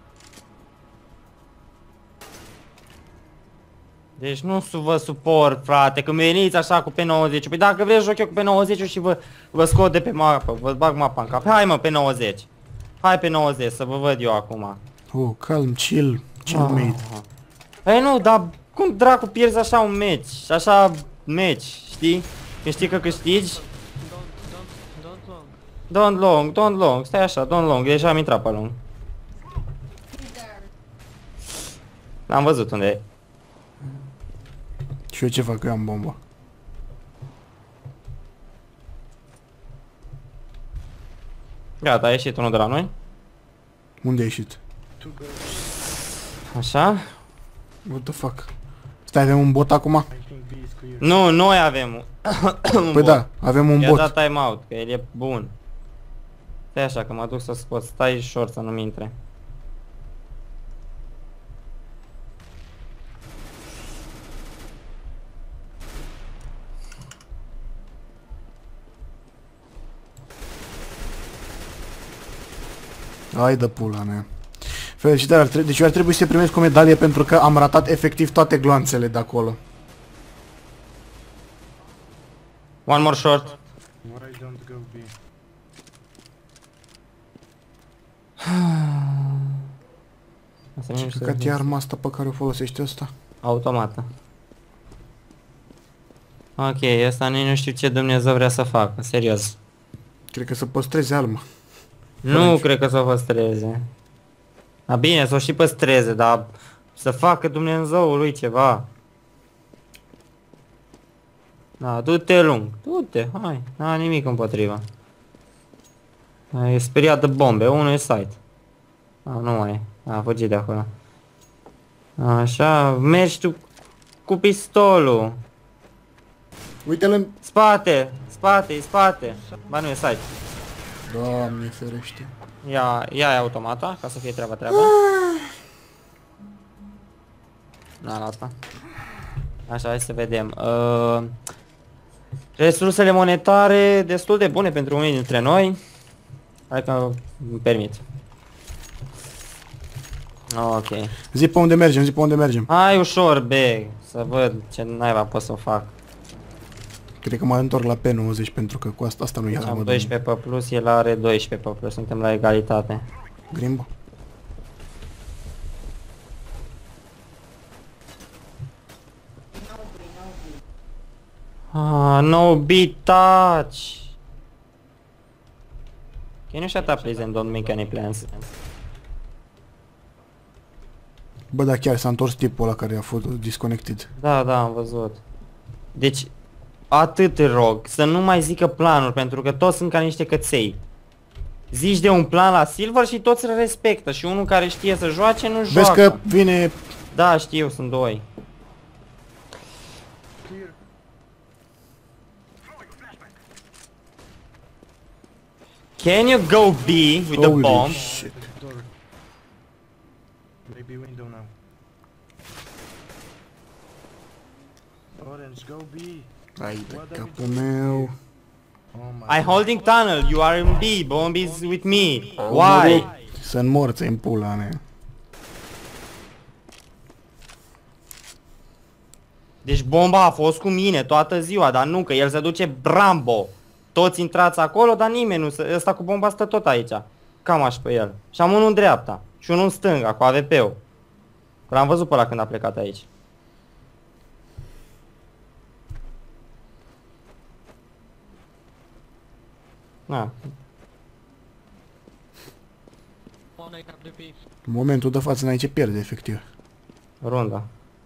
Speaker 2: Deci nu su vă suport, frate, că veniți așa cu P nouăzeci. Păi dacă vreți joc eu cu P nouăzeci și vă, vă scot de pe mapă, vă bag mapa în cap. Hai mă, P nouăzeci. Hai P nouăzeci, să vă văd eu acum.
Speaker 3: Oh, calm, chill, chill
Speaker 2: Ah.
Speaker 3: mate.
Speaker 2: Păi nu, dar cum dracu pierzi așa un match? Așa match, știi? Când știi că câștigi.
Speaker 5: Don't, don't, don't long.
Speaker 2: Don't long, don't long, stai așa, don't long, deja am intrat pe lung. L-am văzut unde e.
Speaker 3: Și eu ce fac? Eu am bomba.
Speaker 2: Gata, a ieșit unul de la noi.
Speaker 3: Unde a ieșit?
Speaker 4: Two girls.
Speaker 2: Așa.
Speaker 3: What the fuck? Stai, avem un bot acum?
Speaker 4: I think B is clear.
Speaker 2: Nu, noi avem un
Speaker 3: Păi
Speaker 2: bot.
Speaker 3: da, avem un
Speaker 2: I-a
Speaker 3: bot.
Speaker 2: dat time out, că el e bun. Stai așa, că mă duc să scot, stai short să nu-mi intre.
Speaker 3: Hai de pula mea. Felicitări, ar tre- deci eu ar trebui să primesc o medalie pentru că am ratat efectiv toate gloanțele de acolo.
Speaker 2: One more short.
Speaker 4: Why don't go B?
Speaker 2: Asta nu
Speaker 3: Ce
Speaker 2: știu
Speaker 3: căcat
Speaker 2: să-
Speaker 3: e arma asta pe care o folosește ăsta?
Speaker 2: Automată. Ok, ăsta nici nu știu ce Dumnezeu vrea să facă, serios.
Speaker 3: Cred că să păstreze arma.
Speaker 2: Nu
Speaker 3: French.
Speaker 2: cred că să o păstreze. A bine, să o și păstreze, dar să facă Dumnezeul lui ceva. Da, du-te lung, du-te, hai, n-a nimic împotriva. E speriat de bombe, unul e site. A, nu mai e, a fugit de acolo. Așa, mergi tu cu pistolul.
Speaker 3: Uite-l în...
Speaker 2: Spate, spate, spate. Ba nu e site.
Speaker 3: Doamne ferește.
Speaker 2: Ia, ia automata, ca să fie treaba treaba. Na, la asta. Așa, hai să vedem. Uh, resursele monetare destul de bune pentru unii dintre noi. Hai că îmi permit. Ok.
Speaker 3: Zi pe unde mergem, zi pe unde mergem.
Speaker 2: Hai ușor, B, să văd ce naiba pot să fac.
Speaker 3: Cred că mă întorc la P nouăzeci pentru că cu asta, asta nu e
Speaker 2: Deci
Speaker 3: armă
Speaker 2: am
Speaker 3: de
Speaker 2: doisprezece pe plus, el are doisprezece pe plus, suntem la egalitate.
Speaker 3: Grimbo.
Speaker 2: Ah, no beat touch. Can you shut up please and don't make any plans?
Speaker 3: Bă, dar chiar s-a întors tipul ăla care a fost disconnected.
Speaker 2: Da, da, am văzut. Deci, atât te rog, să nu mai zică planuri, pentru că toți sunt ca niște căței. Zici de un plan la Silver și toți îl respectă și unul care știe să joace nu
Speaker 3: Vezi
Speaker 2: joacă.
Speaker 3: că vine...
Speaker 2: Da, știu, sunt doi.
Speaker 4: Clear.
Speaker 2: Can you go B with the
Speaker 3: Holy
Speaker 2: bomb?
Speaker 3: shit.
Speaker 4: Door. Maybe window now. Orange, go B.
Speaker 3: Ai de capul meu.
Speaker 4: Oh my
Speaker 2: I holding tunnel, you are in B, bomb is with me.
Speaker 3: Why?
Speaker 2: Why?
Speaker 3: Să-n morți în pula mea.
Speaker 2: Deci bomba a fost cu mine toată ziua, dar nu, că el se duce Brambo. Toți intrați acolo, dar nimeni nu se... Ăsta cu bomba stă tot aici. Cam așa pe el. Și am unul în dreapta. Și unul în stânga, cu A V P-ul. L-am văzut pe ăla când a plecat aici. Na.
Speaker 5: One A W P.
Speaker 3: În momentul de față n-ai ce pierde, efectiv.
Speaker 2: Runda.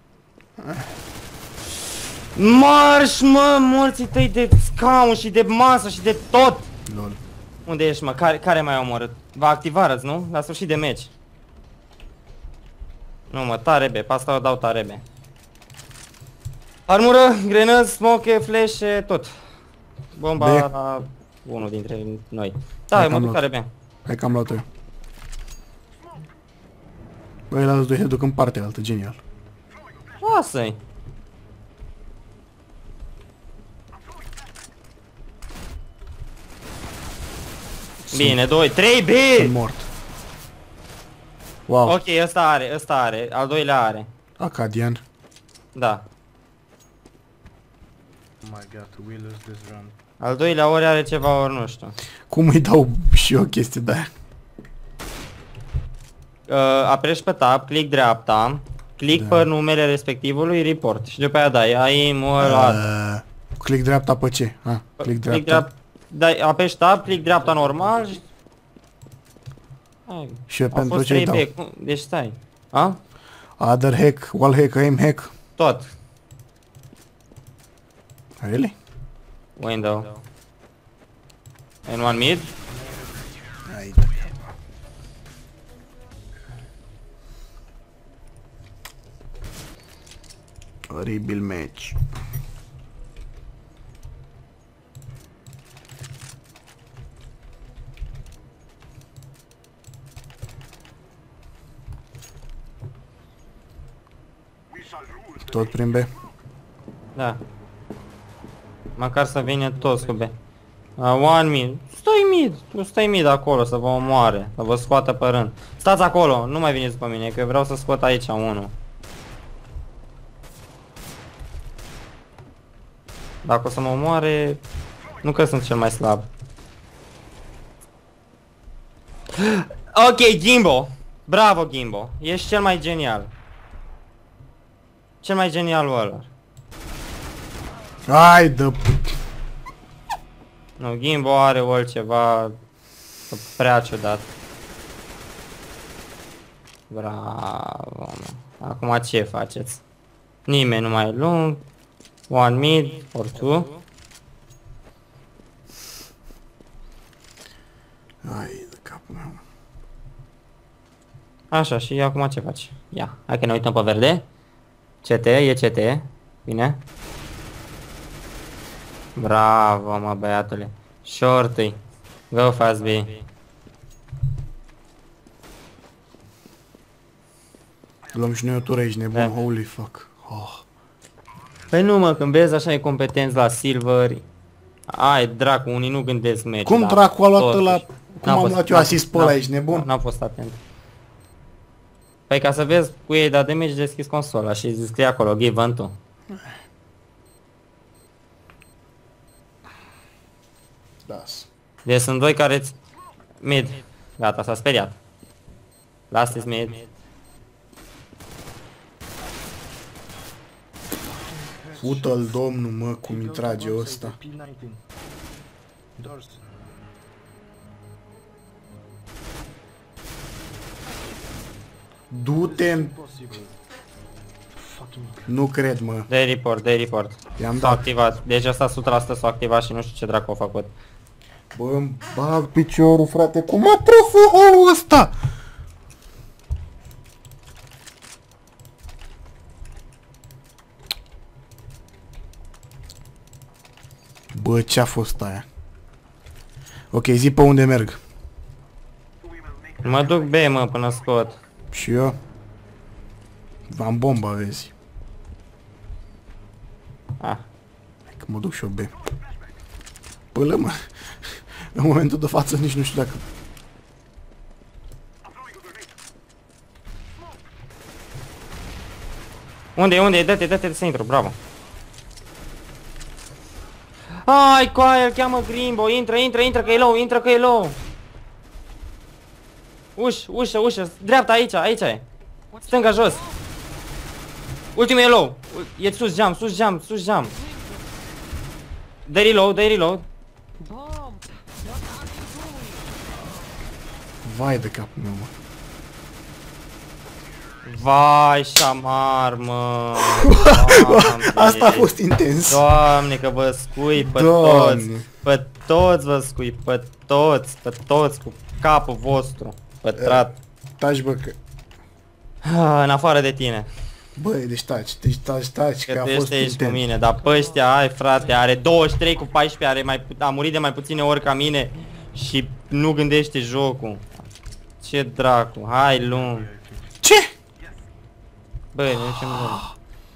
Speaker 2: Marș, mă, morții tăi de scaun și de masă și de tot!
Speaker 3: Lol.
Speaker 2: Unde ești, mă? Care, care mai omorât? Va activa răți, nu? La sfârșit de meci. Nu, mă, tarebe, pe asta o dau tarebe. Armură, grenăzi, smoke, flash, tot. Bomba
Speaker 3: B.
Speaker 2: la unul dintre noi. Da,
Speaker 3: Hai
Speaker 2: eu
Speaker 3: că
Speaker 2: mă
Speaker 3: am
Speaker 2: duc
Speaker 3: luat.
Speaker 2: tarebe.
Speaker 3: Hai că am luat-o eu. Băi, la doi se duc în partea altă, genial.
Speaker 2: Lasă-i. Bine, doi, trei, B!
Speaker 3: Sunt mort. Wow.
Speaker 2: Ok, ăsta are, ăsta are, al doilea are.
Speaker 3: Acadian.
Speaker 2: Da.
Speaker 4: Oh my god, we lose this round.
Speaker 2: Al doilea ori are ceva, ori nu știu.
Speaker 3: Cum îi dau și eu chestii de-aia?
Speaker 2: Uh, apeși pe tab, click dreapta, click
Speaker 3: Da.
Speaker 2: pe numele respectivului, report. Și după aia dai, ai mulat.
Speaker 3: Uh, click dreapta pe ce? Ah, click dreapta.
Speaker 2: dreapta. Dai, apeși tab, click dreapta normal și... Hai,
Speaker 3: Și eu
Speaker 2: a
Speaker 3: pentru
Speaker 2: fost
Speaker 3: ce îi
Speaker 2: trei
Speaker 3: dau?
Speaker 2: B, cum- deci stai. A?
Speaker 3: Other hack, wall hack, aim hack.
Speaker 2: Tot.
Speaker 3: Really?
Speaker 2: Window. And one mid.
Speaker 3: Ai. Oribil match. Tot prin B.
Speaker 2: Da. Măcar să vină toți cu B. Uh, one mid. Stai mid. Tu stai mid acolo să vă omoare. Să vă scoată pe rând. Stați acolo. Nu mai veniți după mine. Că eu vreau să scot aici unul. Dacă o să mă omoare... Nu că sunt cel mai slab. Ok, Gimbo. Bravo, Gimbo. Ești cel mai genial. Cel mai genial ăla.
Speaker 3: Hai de...
Speaker 2: Nu, Gimbo are altceva prea ciudat. Bravo, mă. Acum ce faceți? Nimeni nu mai e lung. One mid, or two.
Speaker 3: Hai de capul meu.
Speaker 2: Așa, și acum ce faci? Ia, hai că ne uităm pe verde. C T, e C T. Bine. Bravo, mă, băiatule. Shorty. Go fast B.
Speaker 3: Luăm și noi o tură aici, nebun,
Speaker 2: Da.
Speaker 3: holy fuck. Oh.
Speaker 2: Păi nu, mă, când vezi așa e competenți la silver. Ai, dracu, unii nu gândesc meci.
Speaker 3: Cum
Speaker 2: dar
Speaker 3: dracu a luat
Speaker 2: totuși.
Speaker 3: ăla? Cum
Speaker 2: N-am
Speaker 3: am
Speaker 2: fost-
Speaker 3: luat eu
Speaker 2: n-am-
Speaker 3: asist pe
Speaker 2: n-am-
Speaker 3: ăla, ești nebun?
Speaker 2: N-am fost atent. Păi ca să vezi cu ei dat damage, deschis consola și îți scrie acolo, give unto.
Speaker 3: Das.
Speaker 2: Deci sunt doi care -ți... Mid. Gata, s-a speriat. Last is mid.
Speaker 3: Fută-l domnul, mă, cum îi trage ăsta.
Speaker 4: P nineteen. Doors.
Speaker 3: Du-te în...
Speaker 4: Impossible. Fucking.
Speaker 3: Nu cred, mă.
Speaker 2: Dai report, dai report.
Speaker 3: I-am
Speaker 2: S-a
Speaker 3: dat.
Speaker 2: activat. Deci asta o sută la sută s-a activat și nu știu ce dracu a făcut.
Speaker 3: Bă, îmi bag piciorul, frate. Cum a trăfă holul ăsta? Bă, ce-a fost aia? Ok, zi pe unde merg.
Speaker 2: Mă duc B, mă, până scot.
Speaker 3: Și eu? Am bomba, vezi.
Speaker 2: Ah.
Speaker 3: Hai că mă duc și eu B. Pălă, mă. În momentul de față nici nu știu dacă...
Speaker 2: Unde e, unde e? Dă-te, dă-te să intru, bravo. Hai, coaie, îl cheamă Grimbo, intră, intră, intră că e low, intră că e low. Uș, ușă, ușă, dreapta aici, aici e. Stânga jos. Ultimul e low. E sus geam, sus geam, sus geam. Dă reload, dă reload.
Speaker 5: Bomb! What are you doing?
Speaker 3: Vai de capul meu, mă.
Speaker 2: Vai, șamar, mă. Doamne.
Speaker 3: Asta a fost intens.
Speaker 2: Doamne, că vă scui pe
Speaker 3: Doamne.
Speaker 2: toți. Pe toți vă scui, pe toți, pe toți cu capul vostru. Pătrat.
Speaker 3: Taci, bă, că...
Speaker 2: Ah, în afară de tine.
Speaker 3: Băi, deci taci, deci taci, taci,
Speaker 2: Că
Speaker 3: că a
Speaker 2: tu
Speaker 3: fost
Speaker 2: ești aici cu
Speaker 3: intens.
Speaker 2: mine, dar pe ăștia, ai frate, are douăzeci și trei cu paisprezece, are mai, pu- a murit de mai puține ori ca mine și nu gândește jocul. Ce dracu, hai lung.
Speaker 3: Ce?
Speaker 2: Băi, nu ce nu.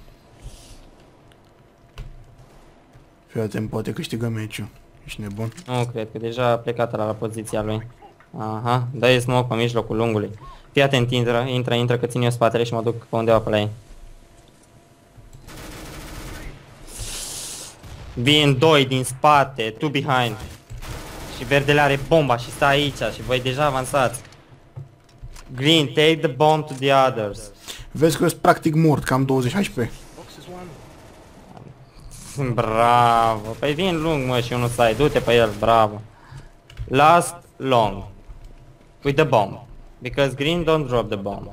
Speaker 3: Fii atent, poate câștigă meciul. Ești nebun?
Speaker 2: Nu cred că deja a plecat la, la poziția lui. Aha, dă-i smoke pe mijlocul lungului. Fii atent, intră, intră, intră că țin eu spatele și mă duc pe undeva pe la ei. Vin doi din spate, two behind. Și verdele are bomba și stă aici și voi deja avansați. Green, take the bomb to the others.
Speaker 3: Vezi că eu sunt practic mort, cam douăzeci H P.
Speaker 4: Box is one.
Speaker 2: Bravo, păi vin lung mă și unul side, du-te pe el, bravo. Last long. With the bomb. Because green don't drop the bomb.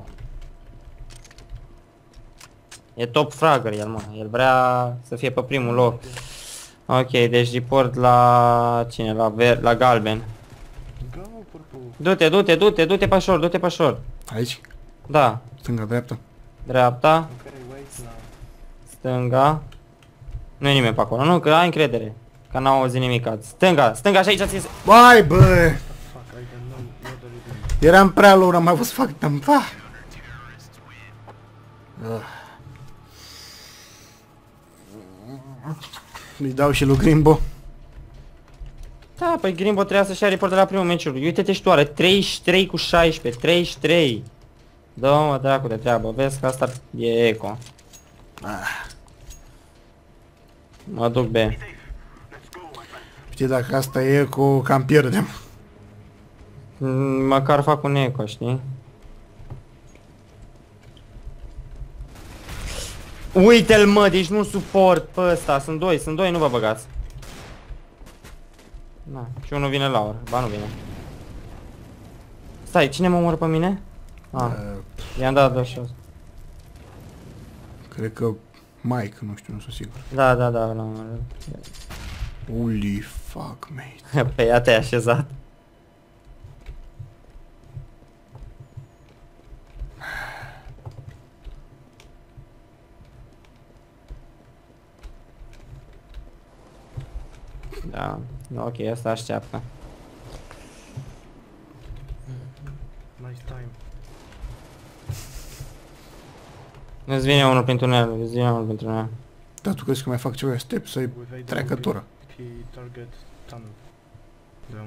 Speaker 2: E top fragger el, mă, el vrea să fie pe primul loc. Ok, deci report la cine? La, ver la galben.
Speaker 4: Go, purple.
Speaker 2: Du-te, du-te, du-te, du-te pe short, du-te pe short.
Speaker 3: Aici?
Speaker 2: Da,
Speaker 3: Stânga, dreapta.
Speaker 2: dreapta,
Speaker 4: Okay, wait now.
Speaker 2: stânga. Nu e nimeni pe acolo, nu, că ai încredere. Că n-au auzit nimic. Stânga, stânga și aici ți se...
Speaker 3: Bai, bă!
Speaker 4: Fuck, I don't know what are you doing.
Speaker 3: Eram prea low, n-am mai fost să fac tampa. Îi dau și lui Grimbo.
Speaker 2: Da, păi Grimbo trebuia să-și ia report de la primul meciul. Uite-te și tu, are treizeci și trei cu șaisprezece, treizeci și trei. Dă-mă dracu de treabă, vezi că asta e eco. Mă duc B.
Speaker 3: Știi, dacă asta e cu cam pierdem.
Speaker 2: Mm, Măcar fac un eco, știi? Uite-l mă, deci nu suport pe ăsta, sunt doi, sunt doi, nu vă băgați. Na, și unul vine la ori, ba nu vine. Stai, cine mă omoră pe mine? Ah,
Speaker 3: Uh,
Speaker 2: i-am dat dos jos.
Speaker 3: cred că Mike, nu știu, nu sunt sigur.
Speaker 2: Da, da, da, la
Speaker 3: Holy fuck, mate.
Speaker 2: pe ea te-ai așezat. Da, ok, asta așteaptă.
Speaker 4: Nice time.
Speaker 2: Îți vine unul prin tunel, îți vine unul prin tunel.
Speaker 3: Dar tu crezi că mai fac ceva step să-i
Speaker 4: With A W P,
Speaker 3: treacă tura?
Speaker 4: He target tunnel. Down.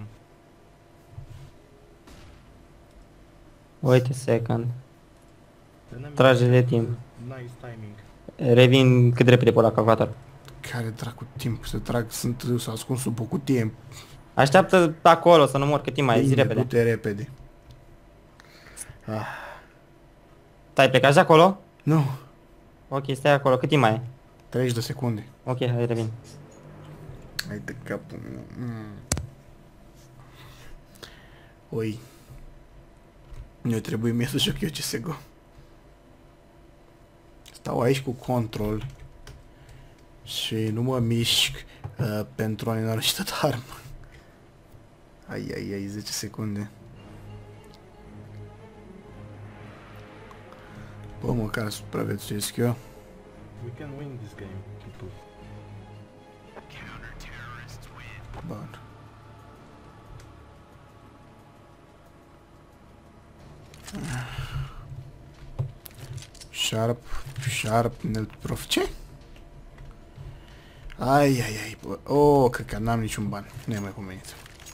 Speaker 2: Wait a second.
Speaker 4: Enemy
Speaker 2: Trage de timp.
Speaker 4: Nice timing.
Speaker 2: Revin cât de repede pe la calculator.
Speaker 3: Care dracu timp să trag, sunt s-a ascuns sub o cutie.
Speaker 2: Așteaptă acolo să nu mor cât timp mai zi
Speaker 3: Bine,
Speaker 2: repede.
Speaker 3: du-te repede. Ah.
Speaker 2: Stai, plecați de acolo?
Speaker 3: Nu,
Speaker 2: Ok, stai acolo, cât timp mai e?
Speaker 3: treizeci de secunde.
Speaker 2: Ok, hai revin.
Speaker 3: Hai de capul meu. Mm. Oi. Nu trebuie mie să joc eu C S G O. Stau aici cu control și nu mă mișc uh, pentru a ne tot armă. Ai, ai, ai, zece secunde. Bă, măcar supraviețuiesc eu.
Speaker 4: We can win this game, people.
Speaker 3: Bun. Sharp, sharp, net prof. Ce? Ai, ai, ai, bă. Oh, cred că n-am niciun ban. Nu e mai pomenit.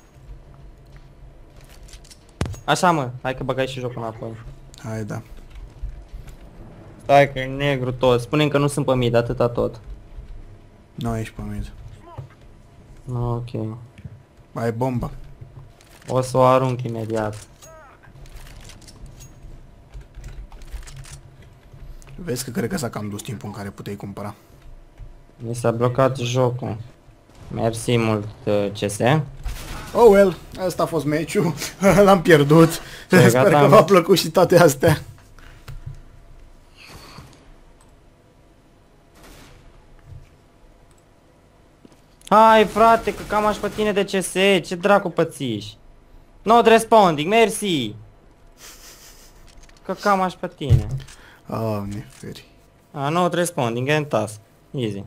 Speaker 2: Așa mă, hai că băgai și jocul înapoi.
Speaker 3: Hai, da.
Speaker 2: Stai că e negru tot, spune că nu sunt pe mid, atâta tot.
Speaker 3: Nu ești pomenit.
Speaker 2: Ok.
Speaker 3: Mai e bomba.
Speaker 2: O să o arunc imediat.
Speaker 3: Vezi că cred că s-a cam dus timpul în care puteai cumpăra.
Speaker 2: Mi s-a blocat jocul. Mersi mult, uh, C S.
Speaker 3: Oh well, asta a fost meciul. L-am pierdut.
Speaker 2: Ce,
Speaker 3: Sper
Speaker 2: gata,
Speaker 3: că
Speaker 2: mă.
Speaker 3: v-a plăcut și toate astea.
Speaker 2: Hai frate, că cam aș pe tine de C S, ce dracu pățiși? Not responding, mersi! Că cam aș pe tine.
Speaker 3: Oh, neferi.
Speaker 2: Ah, not responding, end task. Easy.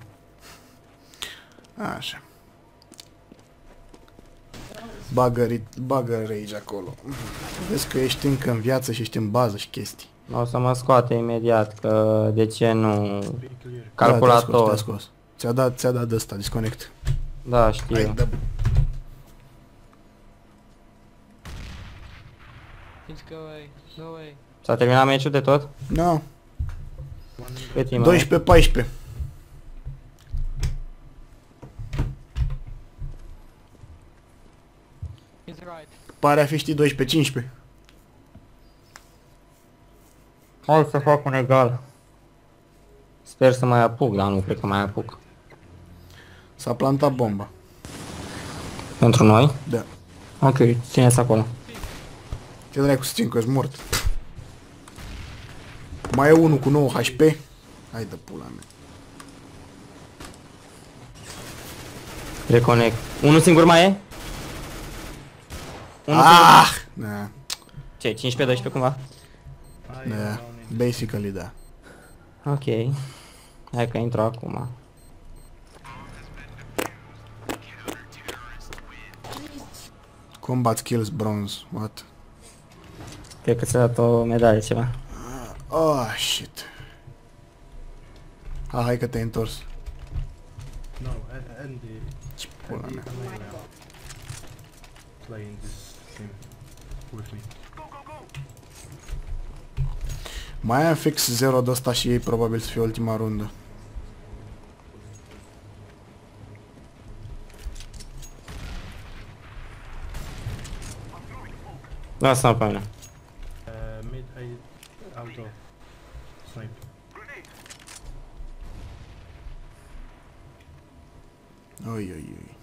Speaker 3: Așa. Bagă, ri- bagă rage acolo. Vezi că ești încă în viață și ești în bază și chestii.
Speaker 2: O să mă scoate imediat, că de ce nu...
Speaker 4: Be clear.
Speaker 3: Da, te-a scos,
Speaker 2: Calculator.
Speaker 3: te-a scos. Ți-a dat, ți-a dat ăsta, disconnect.
Speaker 2: Da,
Speaker 3: Hai,
Speaker 2: știu.
Speaker 3: dă.
Speaker 5: Please go away. Go away.
Speaker 2: S-a terminat meciul de tot?
Speaker 3: No,
Speaker 2: Cât timp mai e?
Speaker 3: doisprezece paisprezece.
Speaker 5: He's right.
Speaker 3: Pare a fi, știi, doisprezece cincisprezece.
Speaker 2: Hai să fac un egal. Sper să mai apuc, dar nu cred că mai apuc.
Speaker 3: S-a plantat bomba.
Speaker 2: Pentru noi?
Speaker 3: Da.
Speaker 2: Ok, țineți acolo.
Speaker 3: Ce dracu să țin, că ești mort. Mai e unul cu nouă H P. Hai de pula mea.
Speaker 2: Reconnect. Unul singur mai e? Unul singur?
Speaker 3: Ah! Da,
Speaker 2: Ce, cincisprezece doisprezece cumva?
Speaker 4: I
Speaker 3: da.
Speaker 4: am in.
Speaker 3: Basically, da.
Speaker 2: Ok. Hai că intru acum.
Speaker 3: Combat skills bronze. What?
Speaker 2: Cred că ți-a dat o medalie ceva.
Speaker 3: Oh, shit. Ha, hai că te-ai întors.
Speaker 4: No, A- Andy.
Speaker 3: Ce pula
Speaker 4: Andy,
Speaker 3: mea.
Speaker 4: am I now playing this game with me?
Speaker 3: Mai am fix zero de ăsta și ei probabil să fie ultima rundă.
Speaker 2: Lasă-mă pe mine.
Speaker 4: Uh, mid I auto snipe.
Speaker 3: Oi, oi, oi.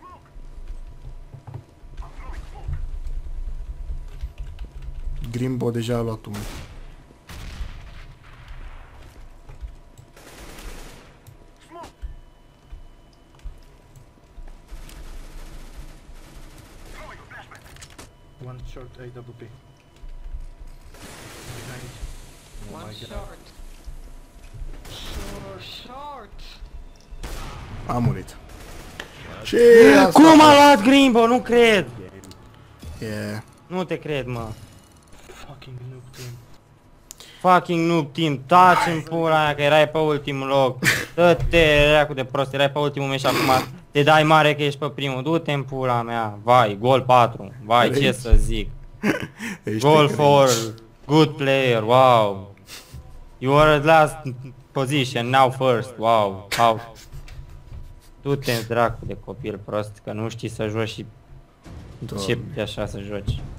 Speaker 3: Grimbo deja a luat unul.
Speaker 4: One short A W P. Behind. Oh
Speaker 5: One
Speaker 4: my god.
Speaker 5: short. Short. Short.
Speaker 3: A murit. Și asta
Speaker 2: Cum a luat Grimbo? Nu cred!
Speaker 3: e.
Speaker 2: Nu te cred, mă.
Speaker 4: Fucking noob team.
Speaker 2: Fucking noob team, taci în pula mea că erai pe ultimul loc. Dă-te, dracu de prost, erai pe ultimul meci și acum te dai mare că ești pe primul. Du-te în pula mea. Vai, gol patru. Vai, ce să zic.
Speaker 3: Ești
Speaker 2: Goal
Speaker 3: cringe.
Speaker 2: for good player, wow. You were at last position, now first, wow. How? Du-te dracu de copil prost, că nu știi să joci și
Speaker 3: Doamne.
Speaker 2: începi așa să joci.